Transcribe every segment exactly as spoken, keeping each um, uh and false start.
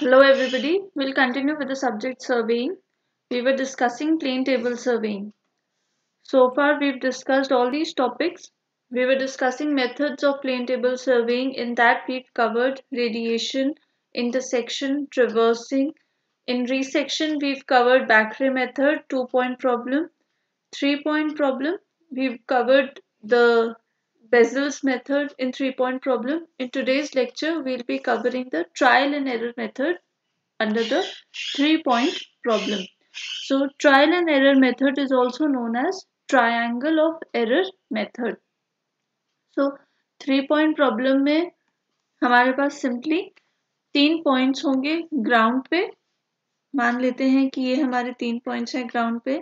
Hello everybody, we'll continue with the subject surveying. We were discussing plane table surveying. So far we've discussed all these topics. We were discussing methods of plane table surveying. In that we've covered radiation, intersection, traversing. In resection we've covered Backray method, two point problem, three point problem. We've covered the Bezel's method in three point problem. In today's lecture we'll be covering the trial and error method under the three point problem. So trial and error method is also known as triangle of error method. So three point problem में हमारे पास simply तीन points होंगे ground पे. मान लेते हैं कि ये हमारे तीन पॉइंट्स हैं ग्राउंड पे,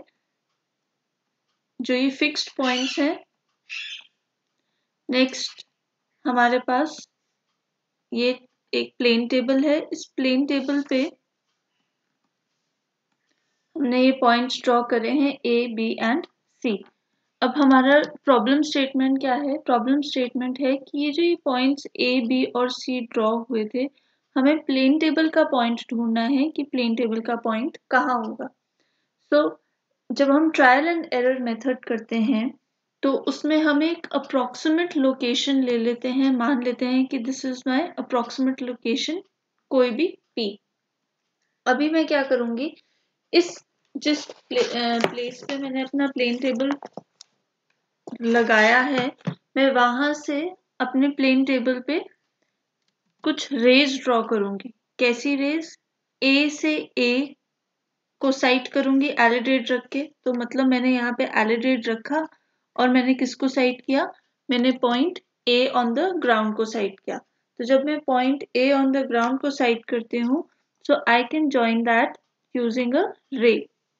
जो ये फिक्स्ड पॉइंट्स हैं. नेक्स्ट हमारे पास ये एक प्लेन टेबल है. इस प्लेन टेबल पे हमने ये पॉइंट्स ड्रॉ करे हैं ए, बी एंड सी. अब हमारा प्रॉब्लम स्टेटमेंट क्या है? प्रॉब्लम स्टेटमेंट है कि ये जो ये पॉइंट्स ए, बी और सी ड्रॉ हुए थे, हमें प्लेन टेबल का पॉइंट ढूंढना है कि प्लेन टेबल का पॉइंट कहाँ होगा. सो so, जब हम ट्रायल एंड एरर मेथड करते हैं तो उसमें हम एक अप्रॉक्सीमेट लोकेशन ले लेते हैं. मान लेते हैं कि this is my approximate location, कोई भी पी. अभी मैं क्या करूंगी, इस जिस प्ले, प्लेस पे मैंने अपना प्लेन टेबल लगाया है, मैं वहां से अपने प्लेन टेबल पे कुछ रेज ड्रॉ करूंगी. कैसी रेज? ए से ए को साइड करूंगी एलिडेट रख के. तो मतलब मैंने यहाँ पे एलिडेट रखा और मैंने किसको साइड किया? मैंने point A on the ground को साइड किया. तो जब मैं point A on the ground को साइड करती हूँ, so I can join that using a ray.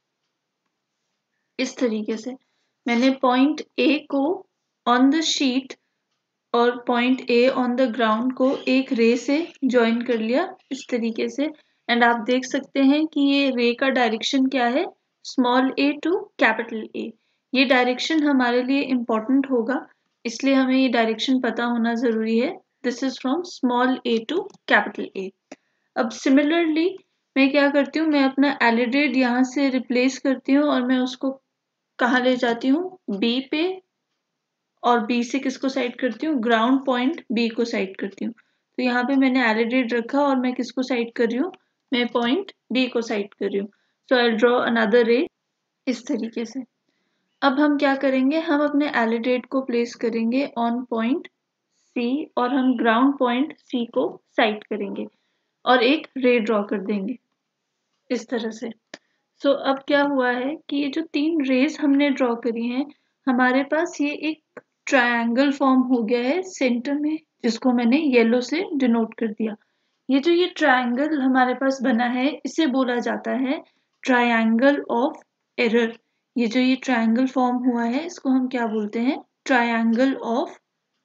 इस तरीके से मैंने पॉइंट ए को ऑन द शीट और point A on the ground को एक रे से ज्वाइन कर लिया इस तरीके से. एंड आप देख सकते हैं कि ये रे का डायरेक्शन क्या है? Small A to capital A. ये डायरेक्शन हमारे लिए इम्पोर्टेंट होगा, इसलिए हमें ये डायरेक्शन पता होना जरूरी है. This is from small A to capital A. अब सिमिलरली मैं क्या करती हूँ, मैं अपना एलिडेट यहाँ से रिप्लेस करती हूँ और मैं उसको कहाँ ले जाती हूँ? बी पे. और बी से किसको साइड करती हूँ? ग्राउंड पॉइंट बी को साइड करती हूँ. तो यहाँ पे मैंने एलिडेट रखा और मैं किसको साइड कर रही हूँ? मैं पॉइंट बी को साइड कर रही हूँ. सो आई ड्रॉ अनदर रे इस तरीके से. अब हम क्या करेंगे, हम अपने एलिडेट को प्लेस करेंगे ऑन पॉइंट सी और हम ग्राउंड पॉइंट सी को साइड करेंगे और एक रे ड्रॉ कर देंगे इस तरह से. सो so, अब क्या हुआ है कि ये जो तीन रेज हमने ड्रॉ करी हैं, हमारे पास ये एक ट्रायंगल फॉर्म हो गया है सेंटर में, जिसको मैंने येलो से डिनोट कर दिया. ये जो ये ट्रायंगल हमारे पास बना है, इसे बोला जाता है ट्रायंगल ऑफ एरर. ये जो ये ट्रायंगल फॉर्म हुआ है, इसको हम क्या बोलते हैं? Triangle of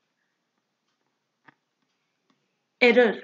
error.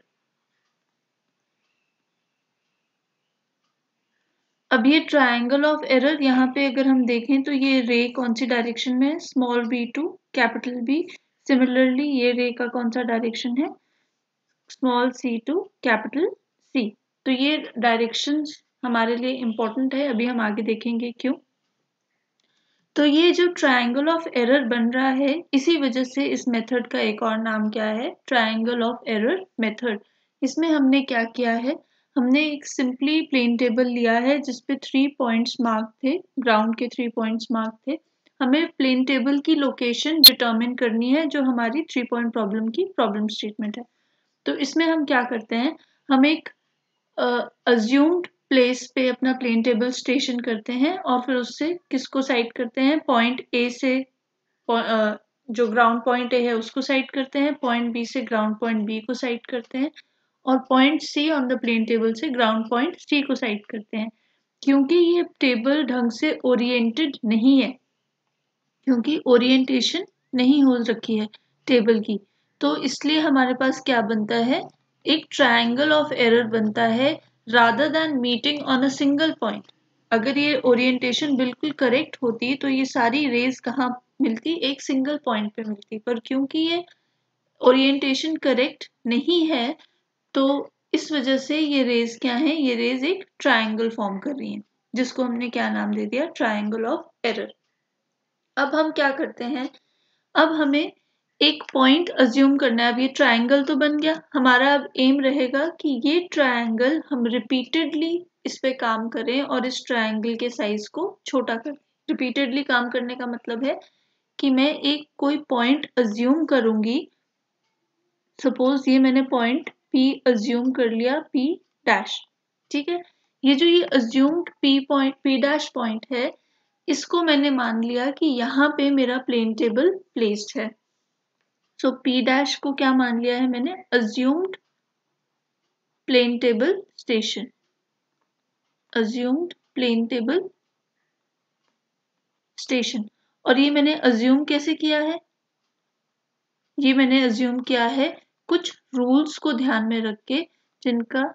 अब ये ट्रायंगल ऑफ एरर यहाँ पे अगर हम देखें तो ये रे कौन सी डायरेक्शन में है? Small b to capital B. Similarly ये रे का कौन सा डायरेक्शन है? Small c to capital C. तो ये डायरेक्शंस हमारे लिए इम्पोर्टेंट है, अभी हम आगे देखेंगे क्यों. तो ये जो ट्रायंगल ऑफ एरर बन रहा है, इसी वजह से इस मेथड का एक और नाम क्या है? Triangle of error method. इसमें हमने क्या किया है, हमने एक सिंपली प्लेन टेबल लिया है जिसपे थ्री पॉइंट्स मार्क थे, ग्राउंड के थ्री पॉइंट्स मार्क थे. हमें प्लेन टेबल की लोकेशन डिटरमिन करनी है, जो हमारी थ्री पॉइंट प्रॉब्लम की प्रॉब्लम स्टेटमेंट है. तो इसमें हम क्या करते हैं, हम एक अज्यूम्ड प्लेस पे अपना प्लेन टेबल स्टेशन करते हैं और फिर उससे किसको साइड करते हैं? पॉइंट ए से uh, जो ग्राउंड पॉइंट ए है उसको साइड करते हैं, पॉइंट बी से ग्राउंड पॉइंट बी को साइड करते हैं और point C on the plane table से ग्राउंड पॉइंट सी को साइड करते हैं. क्योंकि ये टेबल ढंग से ओरिएंटेड नहीं है, क्योंकि ओरिएंटेशन नहीं हो रखी है टेबल की, तो इसलिए हमारे पास क्या बनता है? एक ट्रायंगल ऑफ एरर बनता है rather than meeting on a single point. अगर ये ओरिएंटेशन बिल्कुल करेक्ट होती तो ये सारी रेज कहाँ मिलती? एक सिंगल पॉइंट पे मिलती. पर क्योंकि ये ओरिएंटेशन करेक्ट नहीं है, तो इस वजह से ये रेज क्या है, ये रेज एक ट्राइंगल फॉर्म कर रही हैं, जिसको हमने क्या नाम दे दिया, ट्राइंगल ऑफ एरर। अब हम क्या करते हैं, अब हमें एक पॉइंट अज्यूम करना है। अब ये ट्राइंगल तो बन गया हमारा, अब एम रहेगा कि ये ट्राइंगल हम रिपीटेडली इस पे काम करें और इस ट्राइंगल के साइज को छोटा करें। रिपीटेडली काम करने का मतलब है कि मैं एक कोई पॉइंट अज्यूम करूंगी, सपोज ये मैंने पॉइंट P अज्यूम कर लिया, P डैश, ठीक है। ये जो ये assumed P point P dash point है, इसको मैंने मान लिया कि यहाँ पे मेरा प्लेन टेबल प्लेस्ड है। सो so, P डैश को क्या मान लिया है मैंने, assumed plane table station, assumed plane table station. और ये मैंने अज्यूम कैसे किया है, ये मैंने अज्यूम किया है कुछ रूल्स को ध्यान में रख के, जिनका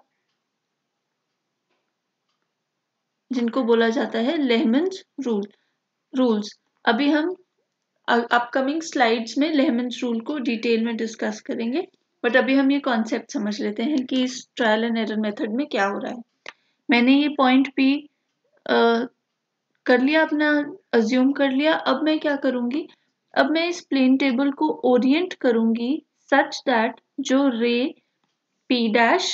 जिनको बोला जाता है लेहमन्स रूल रूल्स। अभी हम अपकमिंग स्लाइड्स में लेहमन्स रूल को डिटेल में डिस्कस करेंगे, बट अभी हम ये कॉन्सेप्ट समझ लेते हैं कि इस ट्रायल एंड एरर मेथड में क्या हो रहा है। मैंने ये पॉइंट P आ, कर लिया, अपना अज्यूम कर लिया। अब मैं क्या करूंगी, अब मैं इस प्लेन टेबल को ओरिएंट करूंगी सच दैट जो रे P डैश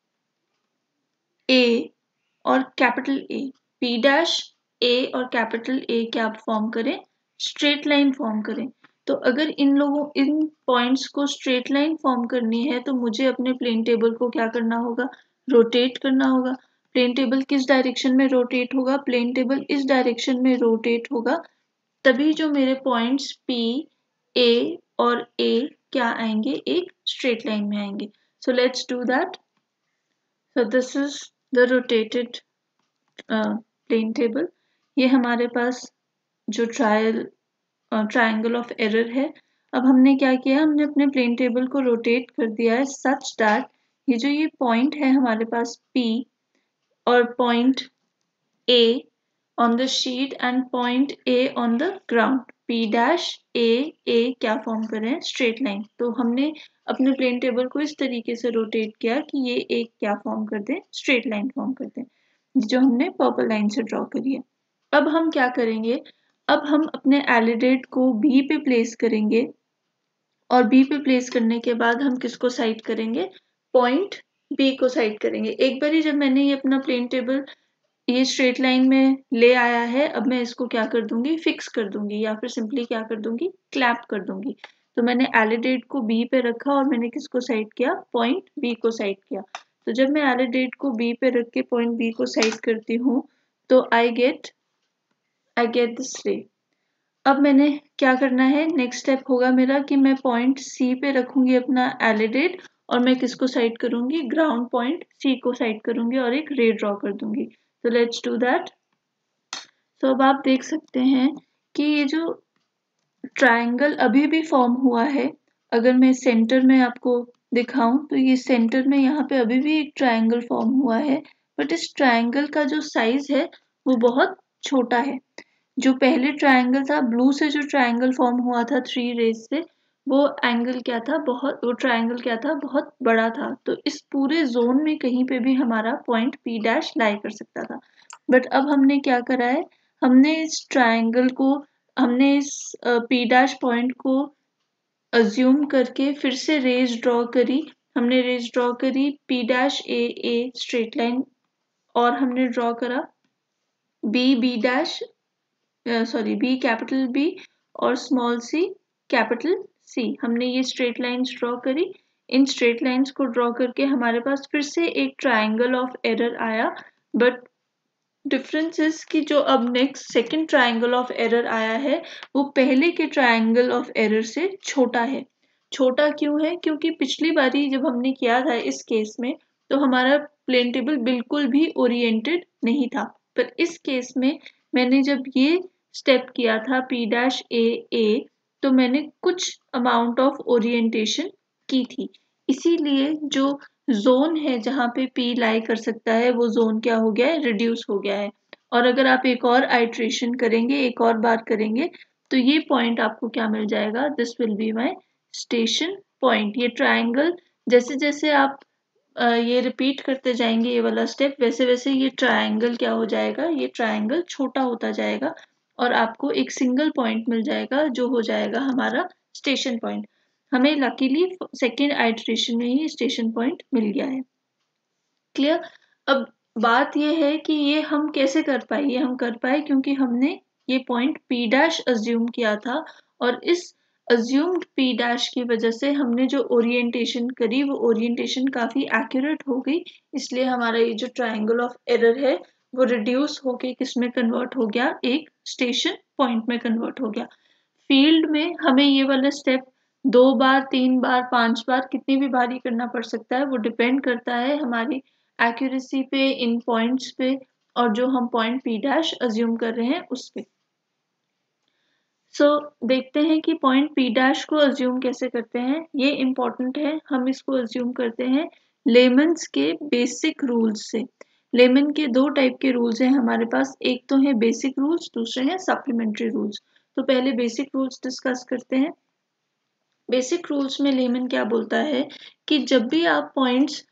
A और capital A, P dash A और कैपिटल A क्या फॉर्म करें, स्ट्रेट लाइन फॉर्म करें। तो अगर इन लोगों इन पॉइंट्स को स्ट्रेट लाइन फॉर्म करनी है तो मुझे अपने प्लेन टेबल को क्या करना होगा, रोटेट करना होगा। प्लेन टेबल किस डायरेक्शन में रोटेट होगा, प्लेन टेबल इस डायरेक्शन में रोटेट होगा, तभी जो मेरे पॉइंट्स P, A और A क्या आएंगे, एक स्ट्रेट लाइन में आएंगे। So let's do that. So this is the rotated plane table. ये हमारे पास जो ट्रायल ट्रायंगल ऑफ एरर है। अब हमने क्या किया, हमने अपने प्लेन टेबल को रोटेट कर दिया है सच दैट ये जो ये पॉइंट है हमारे पास P और point A on the sheet and point A on the ground, P dash A A क्या फॉर्म करें, स्ट्रेट लाइन। तो हमने अपने प्लेन टेबल को इस तरीके से रोटेट किया कि ये एक क्या फॉर्म कर दें, स्ट्रेट लाइन फॉर्म कर दें, जो हमने पर्पल लाइन से ड्रॉ करी है। अब हम क्या करेंगे, अब हम अपने एलिडेट को B पे प्लेस करेंगे और B पे प्लेस करने के बाद हम किसको साइड करेंगे, पॉइंट B को साइड करेंगे। एक बार ही जब मैंने ये अपना प्लेन टेबल ये स्ट्रेट लाइन में ले आया है, अब मैं इसको क्या कर दूंगी, फिक्स कर दूंगी, या फिर सिंपली क्या कर दूंगी, क्लैप कर दूंगी। तो मैंने एलिडेट को B पे रखा और मैंने किसको साइड किया, पॉइंट B को साइड किया। तो जब मैं एलिडेट को B पे रख के पॉइंट B को साइड करती हूँ तो I get I get this ray. अब मैंने क्या करना है, नेक्स्ट स्टेप होगा मेरा कि मैं पॉइंट C पे रखूंगी अपना एलिडेट और मैं किसको साइड करूंगी, ग्राउंड पॉइंट C को साइड करूंगी और एक रे ड्रॉ कर दूंगी। तो लेट्स डू दैट। तो अब आप देख सकते हैं कि ये जो ट्रायंगल अभी भी फॉर्म हुआ है, अगर मैं सेंटर में आपको दिखाऊं तो ये सेंटर में यहाँ पे अभी भी एक ट्रायंगल फॉर्म हुआ है, बट इस ट्रायंगल का जो साइज है वो बहुत छोटा है। जो पहले ट्रायंगल था, ब्लू से जो ट्रायंगल फॉर्म हुआ था थ्री रेज से, वो एंगल क्या था, बहुत वो ट्रायंगल क्या था, बहुत बड़ा था। तो इस पूरे जोन में कहीं पे भी हमारा पॉइंट P डैश लाई कर सकता था। बट अब हमने क्या करा है, हमने इस ट्रायंगल को, हमने इस P डैश पॉइंट को अज्यूम करके फिर से रेज ड्रॉ करी। हमने रेज ड्रॉ करी P dash A A straight line, और हमने ड्रॉ करा B B dash sorry B capital B और स्मॉल c कैपिटल C। हमने ये स्ट्रेट लाइंस ड्रॉ करी। इन स्ट्रेट लाइंस को ड्रॉ करके हमारे पास फिर से एक ट्रायंगल ऑफ एरर आया, बट डिफरेंस इज कि जो अब next second triangle of error आया है वो पहले के ट्रायंगल ऑफ एरर से छोटा है। छोटा क्यों है, क्योंकि पिछली बारी जब हमने किया था इस केस में तो हमारा प्लेन टेबल बिल्कुल भी ओरिएंटेड नहीं था, पर इस केस में मैंने जब ये स्टेप किया था P डैश A A तो मैंने कुछ अमाउंट ऑफ ओरिएंटेशन की थी, इसीलिए जो जोन है जहाँ पे P लाई कर सकता है वो जोन क्या हो गया है, रिड्यूस हो गया है। और अगर आप एक और आइट्रेशन करेंगे, एक और बार करेंगे, तो ये पॉइंट आपको क्या मिल जाएगा, this will be my station point. ये ट्रायंगल जैसे जैसे आप ये रिपीट करते जाएंगे ये वाला स्टेप, वैसे वैसे ये ट्रायंगल क्या हो जाएगा, ये ट्रायंगल छोटा होता जाएगा और आपको एक सिंगल पॉइंट मिल जाएगा जो हो जाएगा हमारा स्टेशन पॉइंट। हमें लकीली सेकेंड आइटरेशन में ही स्टेशन पॉइंट मिल गया है। क्लियर। अब बात यह है कि ये हम कैसे कर पाए, ये हम कर पाए क्योंकि हमने ये पॉइंट P डैश अज्यूम किया था और इस अज्यूम्ड P डैश की वजह से हमने जो ओरिएंटेशन करी वो ओरिएंटेशन काफी एक्यूरेट हो गई, इसलिए हमारा ये जो ट्रायंगल ऑफ एरर है वो रिड्यूस होके किस में कन्वर्ट हो गया, एक स्टेशन पॉइंट में कन्वर्ट हो गया। फील्ड में हमें ये वाला स्टेप दो बार, तीन बार, पांच बार, कितनी भी बारी करना पड़ सकता है, वो डिपेंड करता है हमारी एक्यूरेसी पे, इन पॉइंट्स पे और जो हम पॉइंट P डैश अज्यूम कर रहे हैं उस पे। सो so, देखते हैं कि पॉइंट P डैश को अज्यूम कैसे करते हैं, ये इम्पोर्टेंट है। हम इसको अज्यूम करते हैं लेमन्स के बेसिक रूल्स से। लेमन के दो टाइप के रूल्स हैं हमारे पास, एक तो है बेसिक रूल्स, दूसरे हैं सप्लीमेंट्री रूल्स। तो पहले बेसिक रूल्स डिस्कस करते हैं। बेसिक रूल्स में लेमन क्या बोलता है कि जब भी आप पॉइंट्स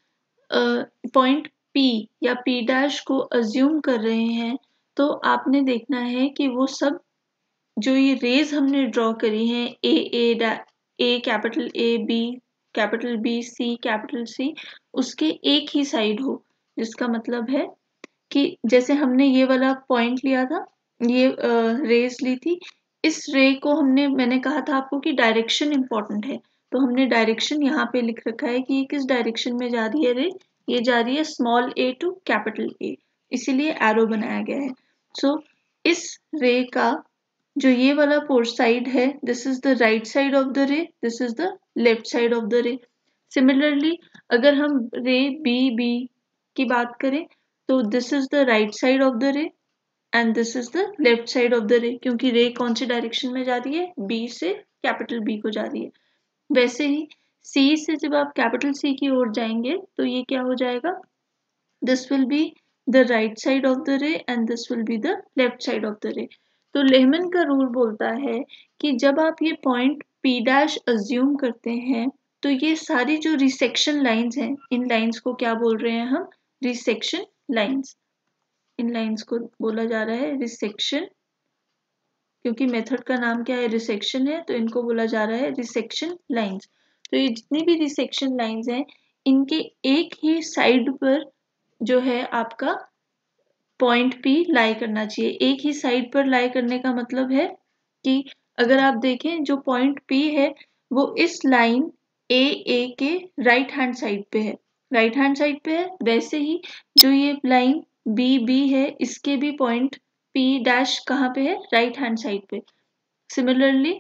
पॉइंट P या P डैश को अज्यूम कर रहे हैं तो आपने देखना है कि वो सब जो ये रेज हमने ड्रॉ करी हैं A A A capital A, B capital B, C capital C, उसके एक ही साइड हो। जिसका मतलब है कि जैसे हमने ये वाला पॉइंट लिया था, ये रेज ली थी, इस रे को हमने, मैंने कहा था आपको कि डायरेक्शन इंपॉर्टेंट है, तो हमने डायरेक्शन यहाँ पे लिख रखा है कि ये किस डायरेक्शन में जा रही है रे, ये जा रही है small A to capital A, इसीलिए एरो बनाया गया है। सो so, इस रे का जो ये वाला पोर साइड है, this is the right side of the ray, this is the left side of the ray. Similarly अगर हम रे बी बी की बात करें तो this is the right side of the ray and this is the left side of the ray, क्योंकि रे कौन सी direction में जा रही है, बी से कैपिटल बी को जा रही है। वैसे ही सी से जब आप कैपिटल सी की ओर जाएंगे तो ये क्या हो जाएगा, this will be the right side of the ray and this will be the left side of the ray. तो लेहमन का रूल बोलता है कि जब आप ये पॉइंट P डैश अज्यूम करते हैं तो ये सारी जो रिसेक्शन लाइंस हैं, इन लाइंस को क्या बोल रहे हैं हम, रिसेक्शन लाइंस। इन लाइंस को बोला जा रहा है रिसेक्शन, क्योंकि मेथड का नाम क्या है, रिसेक्शन है, तो इनको बोला जा रहा है रिसेक्शन लाइंस। तो ये जितनी भी रिसेक्शन लाइंस हैं इनके एक ही साइड पर जो है आपका पॉइंट P लाई करना चाहिए। एक ही साइड पर लाई करने का मतलब है कि अगर आप देखें जो पॉइंट P है वो इस लाइन ए ए के राइट हैंड साइड पे है, राइट हैंड साइड पे है, वैसे ही जो ये लाइन बी बी है इसके भी पॉइंट P डैश कहाँ पे है, राइट हैंड साइड पे। सिमिलरली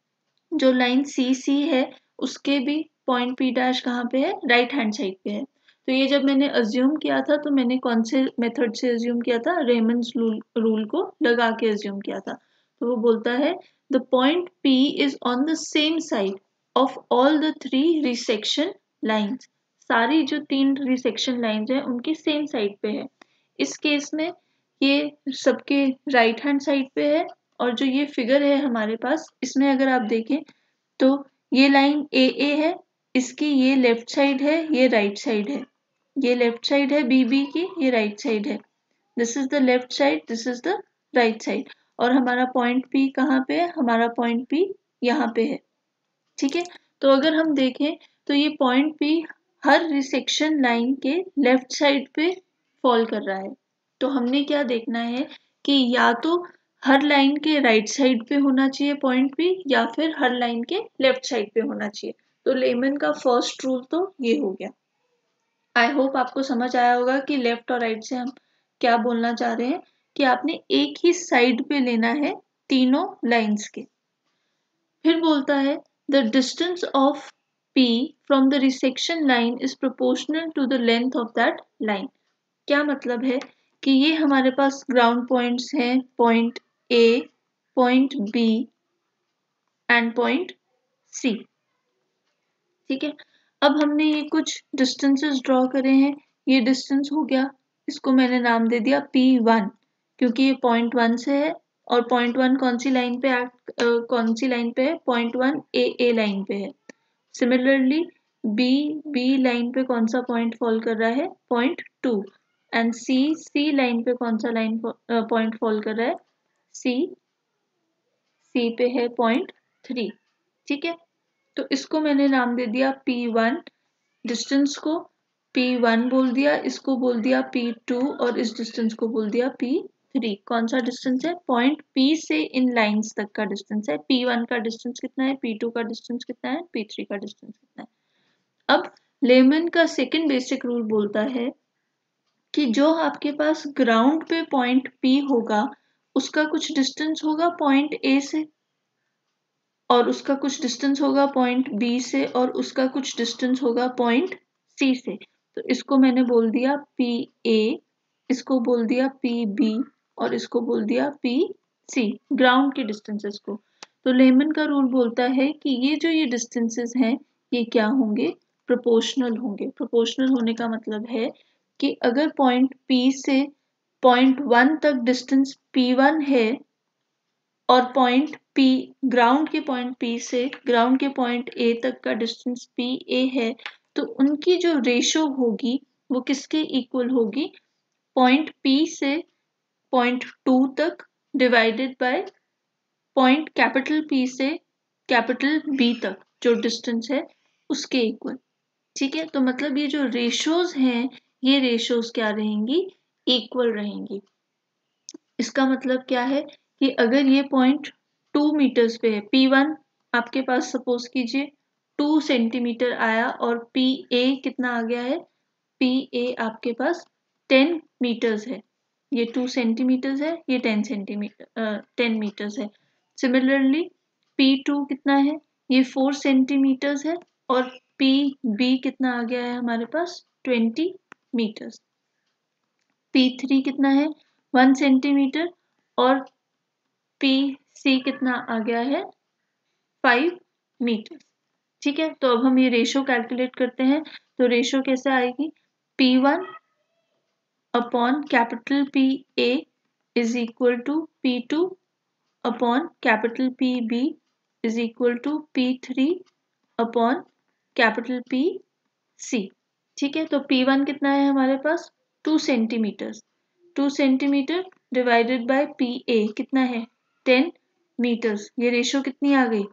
जो लाइन सी सी है उसके भी पॉइंट P डैश कहाँ पे है, राइट हैंड साइड पे है। तो ये जब मैंने अज्यूम किया था तो मैंने कौन से मेथड से अज्यूम किया था, रेमंड्स रूल को लगा के अज्यूम किया था। तो वो बोलता है the point P is on the same side of all the three resection lines. सारी जो तीन रिसेक्शन लाइंस हैं उनकी सेम साइड पे है। इस केस में ये सबके राइट हैंड साइड पे है और जो ये फिगर है हमारे पास इसमें अगर आप देखें तो ये लाइन ए ए है, इसकी ये लेफ्ट साइड है, ये राइट साइड है, ये लेफ्ट साइड है बी बी की, ये राइट साइड है, this is the left side, this is the right side. और हमारा पॉइंट P कहाँ पे है, हमारा पॉइंट P यहाँ पे है। ठीक है, तो अगर हम देखें तो ये पॉइंट P हर रिसेक्शन लाइन के लेफ्ट साइड पे फॉल कर रहा है। तो हमने क्या देखना है कि या तो हर लाइन के राइट साइड पे होना चाहिए पॉइंट P या फिर हर लाइन के लेफ्ट साइड पे होना चाहिए। तो लेमन का फर्स्ट रूल तो ये हो गया। आई होप आपको समझ आया होगा कि लेफ्ट और राइट से हम क्या बोलना चाह रहे हैं, कि आपने एक ही साइड पे लेना है तीनों लाइंस के। फिर बोलता है the distance of P from the resection line is proportional to the length of that line। क्या मतलब है कि ये हमारे पास ग्राउंड पॉइंट्स हैं, point A, point B and point C। ठीक है, अब हमने ये कुछ डिस्टेंसेस ड्रॉ करे हैं, ये डिस्टेंस हो गया, इसको मैंने नाम दे दिया P वन, क्योंकि ये पॉइंट वन से है और पॉइंट वन कौन सी लाइन पे एक्ट कौन सी लाइन पे है, point one A A line पे है। सिमिलरली बी बी लाइन पे कौन सा पॉइंट फॉल कर रहा है, point two, and C C line पे कौन सा लाइन पॉइंट फॉल कर रहा है, सी सी पे है पॉइंट थ्री। ठीक है, तो इसको मैंने नाम दे दिया पी वन, डिस्टेंस को पी वन बोल दिया, इसको बोल दिया पी टू और इस डिस्टेंस को बोल दिया पी थ्री। कौन सा डिस्टेंस है, पॉइंट P से इन लाइंस तक का डिस्टेंस है। पी वन का डिस्टेंस कितना है, पी टू का डिस्टेंस कितना है, पी थ्री का डिस्टेंस कितना है। अब लेमन का सेकंड बेसिक रूल बोलता है कि जो आपके पास ग्राउंड पे पॉइंट P होगा उसका कुछ डिस्टेंस होगा पॉइंट A से, और उसका कुछ डिस्टेंस होगा पॉइंट B से, और उसका कुछ डिस्टेंस होगा पॉइंट C से। तो इसको मैंने बोल दिया पी ए, इसको बोल दिया पी बी और इसको बोल दिया पी सी, ग्राउंड के डिस्टेंसेस को। तो लेमन का रूल बोलता है कि ये जो ये डिस्टेंसेस हैं ये क्या होंगे, प्रोपोर्शनल होंगे। प्रोपोर्शनल होने का मतलब है कि अगर पॉइंट P से पॉइंट वन तक डिस्टेंस पी वन है और पॉइंट P ग्राउंड के पॉइंट P से ग्राउंड के पॉइंट A तक का डिस्टेंस पी ए है, तो उनकी जो रेशो होगी वो किसके इक्वल होगी, पॉइंट P से पॉइंट टू तक divided by point capital P से कैपिटल B तक जो डिस्टेंस है उसके इक्वल। ठीक है, तो मतलब ये जो रेशोज हैं ये रेशोज क्या रहेंगी, इक्वल रहेंगी। इसका मतलब क्या है कि अगर ये पॉइंट टू मीटर्स पे है, पी वन आपके पास सपोज कीजिए टू सेंटीमीटर आया और पी ए कितना आ गया है, पी ए आपके पास टेन मीटर्स है, ये टू सेंटीमीटर्स है, ये टेन सेंटीमीटर टेन मीटर्स है। सिमिलरली पी टू कितना है, ये फोर सेंटीमीटर्स है और पी बी कितना आ गया है हमारे पास ट्वेंटी मीटर्स। पी थ्री कितना है, वन सेंटीमीटर और पी सी कितना आ गया है, फाइव मीटर। ठीक है, तो अब हम ये रेशो कैलकुलेट करते हैं। तो रेशो कैसे आएगी, P one upon capital P A is equal to P two upon capital P B is equal to P three upon capital P C. ठीक है, तो पी वन कितना है हमारे पास, two centimetre, two centimetre divided by P A कितना है, ten metres. ये रेशो कितनी आ गई,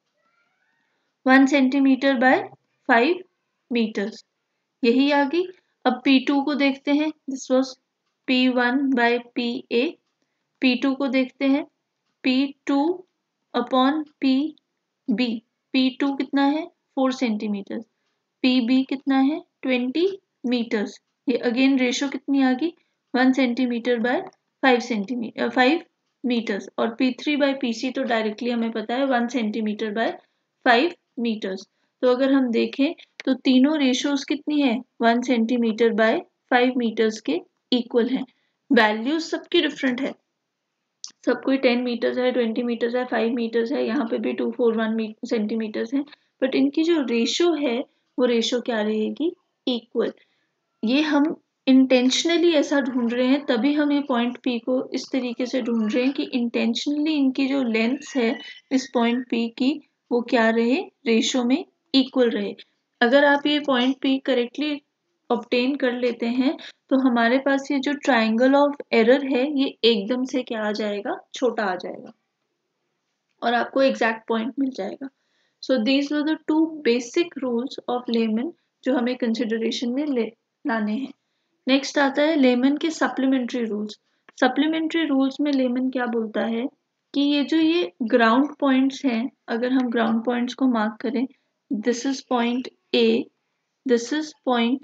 one centimetre by five metres, यही आ गई। अब पी टू को देखते हैं, this was P one by P A. P two को देखते हैं, P two upon P B, P two कितना है फोर सेंटीमीटर, पी बी कितना है ट्वेंटी मीटर्स। ये अगेन रेशो कितनी आ गई, one centimetre by five centimetre five metres, और P three by P C तो डायरेक्टली हमें पता है one centimetre by five metres. तो अगर हम देखें तो तीनों रेशोज कितनी है, one centimetre by five metres के इक्वल है। वैल्यूज सबकी डिफरेंट है, सब कोई टेन मीटर्स है, ट्वेंटी मीटर्स है, फाइव मीटर्स है, यहाँ पे भी टू फोर वन सेंटीमीटर्स है, बट इनकी जो रेशो है वो रेशो क्या रहेगी, इक्वल। ये हम इंटेंशनली ऐसा ढूंढ रहे हैं, तभी हम ये पॉइंट P को इस तरीके से ढूंढ रहे हैं कि इंटेंशनली इनकी जो लेंथ है इस पॉइंट P की वो क्या रहे, रेशो में इक्वल रहे। अगर आप ये पॉइंट P करेक्टली ऑब्टेन कर लेते हैं तो हमारे पास ये जो ट्राइंगल ऑफ एरर है ये एकदम से क्या आ जाएगा, छोटा आ जाएगा और आपको एग्जैक्ट पॉइंट मिल जाएगा। So these were the two basic rules of Lehmann जो हमें कंसिडरेशन में ले लाने हैं। नेक्स्ट आता है लेमन के सप्लीमेंट्री रूल्स। सप्लीमेंट्री रूल्स में लेमन क्या बोलता है कि ये जो ये ग्राउंड पॉइंट्स हैं, अगर हम ग्राउंड पॉइंट्स को मार्क करें, this is point A, this is point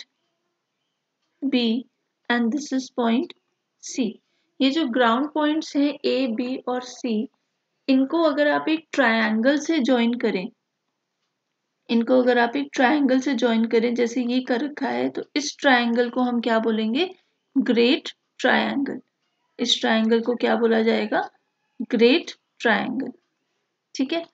B and this is point C। ये जो ग्राउंड पॉइंट्स हैं A, B और C, इनको अगर आप एक ट्रायंगल से ज्वाइन करें, इनको अगर आप एक ट्रायंगल से ज्वाइन करें जैसे ये कर रखा है, तो इस ट्रायंगल को हम क्या बोलेंगे, ग्रेट ट्रायंगल। इस ट्रायंगल को क्या बोला जाएगा, ग्रेट ट्रायंगल। ठीक है,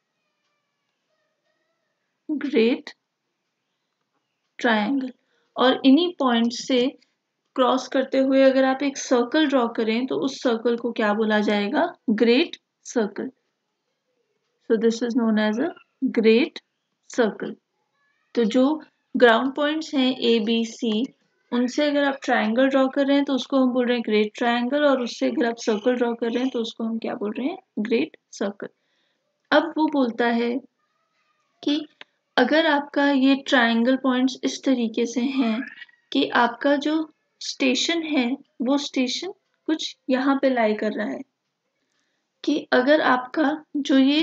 ग्रेट ट्रायंगल। और इन्हीं पॉइंट से क्रॉस करते हुए अगर आप एक सर्कल ड्रॉ करें तो उस सर्कल को क्या बोला जाएगा, great circle. So this is known as a great circle. तो जो ग्राउंड पॉइंट्स हैं ए बी सी, उनसे अगर आप ट्राइंगल ड्रॉ कर रहे हैं तो उसको हम बोल रहे हैं ग्रेट ट्राइंगल, और उससे अगर आप सर्कल ड्रॉ कर रहे हैं तो उसको हम क्या बोल रहे हैं, ग्रेट सर्कल। अब वो बोलता है कि अगर आपका ये ट्राइंगल पॉइंट्स इस तरीके से हैं कि आपका जो स्टेशन है वो स्टेशन कुछ यहाँ पे लाई कर रहा है, कि अगर आपका जो ये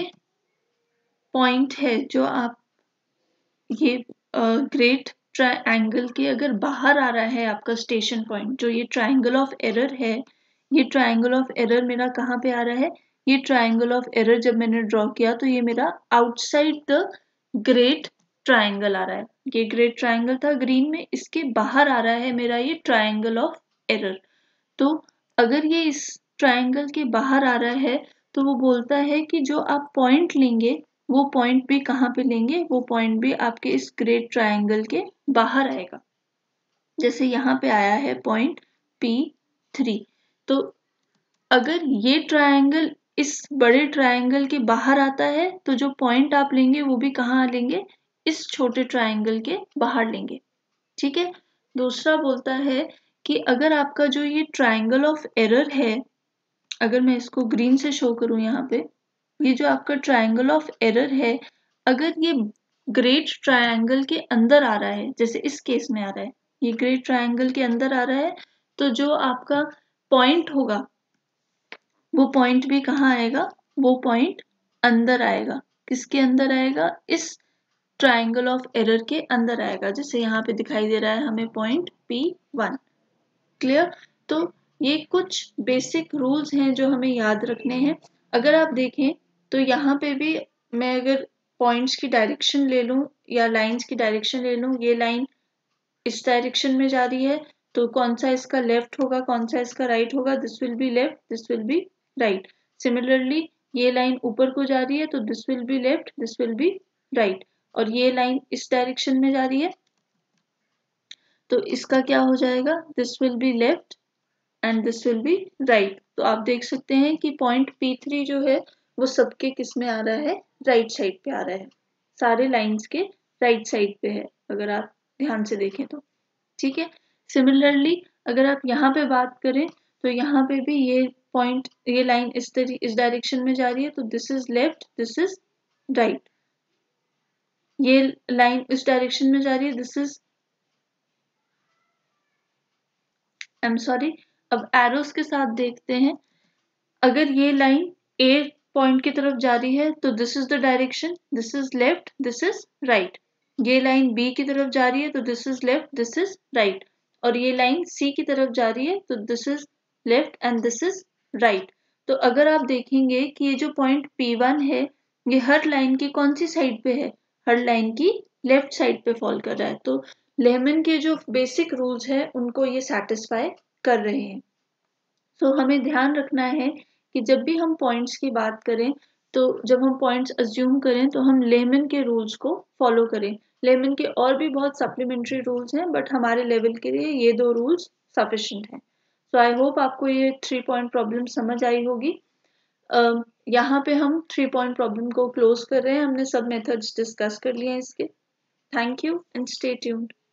पॉइंट है, जो आप ये ग्रेट ट्राइंगल के अगर बाहर आ रहा है आपका स्टेशन पॉइंट, जो ये ट्राइंगल ऑफ एरर है, ये ट्राइंगल ऑफ एरर मेरा कहाँ पे आ रहा है, ये ट्राइंगल ऑफ एरर जब मैंने ड्रॉ किया तो ये मेरा आउटसाइड द ग्रेट ट्राइंगल आ रहा है। ये ग्रेट ट्राइंगल था ग्रीन में, इसके बाहर आ रहा है मेरा ये ट्राइंगल ऑफ एरर। तो अगर ये इस ट्राइंगल के बाहर आ रहा है तो वो बोलता है कि जो आप पॉइंट लेंगे वो पॉइंट भी कहाँ पे लेंगे, वो पॉइंट भी आपके इस ग्रेट ट्राइंगल के बाहर आएगा। जैसे यहाँ पे आया है पॉइंट पी थ्री, तो अगर ये ट्राइंगल इस बड़े ट्राइंगल के बाहर आता है तो जो पॉइंट आप लेंगे वो भी कहाँ लेंगे, इस छोटे ट्राइंगल के बाहर लेंगे। ठीक है। दूसरा बोलता है कि अगर आपका जो ये ट्राइंगल ऑफ एरर है, अगर मैं इसको ग्रीन से शो करूं यहाँ पे, ये जो आपका ट्राइंगल ऑफ एरर है, अगर ये ग्रेट ट्राइंगल के अंदर आ रहा है, जैसे इस केस में आ रहा है, ये ग्रेट ट्राइंगल के अंदर आ रहा है, तो जो आपका पॉइंट होगा वो पॉइंट भी कहाँ आएगा, वो पॉइंट अंदर आएगा। किसके अंदर आएगा, इस ट्राइंगल ऑफ एरर के अंदर आएगा। जैसे यहाँ पे दिखाई दे रहा है हमें पॉइंट पी वन। क्लियर। तो ये कुछ बेसिक रूल्स हैं जो हमें याद रखने हैं। अगर आप देखें तो यहाँ पे भी मैं अगर पॉइंट्स की डायरेक्शन ले लूँ या लाइंस की डायरेक्शन ले लूँ, ये लाइन इस डायरेक्शन में जा रही है तो कौन सा इसका लेफ्ट होगा, कौन सा इसका राइट होगा, this will be left, this will be right. Similarly ये लाइन ऊपर को जा रही है तो this will be left, this will be right. और ये लाइन इस डायरेक्शन में जा रही है तो इसका क्या हो जाएगा, this will be left and this will be right. तो आप देख सकते हैं कि पॉइंट पी थ्री जो है वो सबके किस में आ रहा है, राइट साइड पे आ रहा है, सारे लाइंस के राइट साइड पे है अगर आप ध्यान से देखें तो। ठीक है। सिमिलरली अगर आप यहाँ पे बात करें तो यहाँ पे भी ये पॉइंट, ये लाइन इस तरी इस डायरेक्शन में जा रही है तो this is left, this is right. ये लाइन इस डायरेक्शन में जा रही है, this is, I am sorry. अब एरोस के साथ देखते हैं, अगर ये लाइन ए पॉइंट की तरफ जा रही है तो this is the direction, this is left, this is right. ये लाइन बी की तरफ जा रही है तो this is left, this is right. और ये लाइन सी की तरफ जा रही है तो this is left and this is right. तो अगर आप देखेंगे कि ये जो पॉइंट पी वन है ये हर लाइन की कौन सी साइड पे है, हर लाइन की लेफ्ट साइड पे फॉल कर रहा है। तो लेहमन के जो बेसिक रूल्स है उनको ये सेटिस्फाई कर रहे हैं। तो so, हमें ध्यान रखना है कि जब भी हम पॉइंट्स की बात करें तो जब हम पॉइंट्स अज्यूम करें तो हम लेमन के रूल्स को फॉलो करें। लेमन के और भी बहुत सप्लीमेंट्री रूल्स हैं बट हमारे लेवल के लिए ये दो रूल्स सफिशिएंट हैं। सो आई होप आपको ये थ्री पॉइंट प्रॉब्लम समझ आई होगी। uh, यहाँ पे हम थ्री पॉइंट प्रॉब्लम को क्लोज कर रहे हैं। हमने सब मेथड्स डिस्कस कर लिए हैं इसके। Thank you and stay tuned.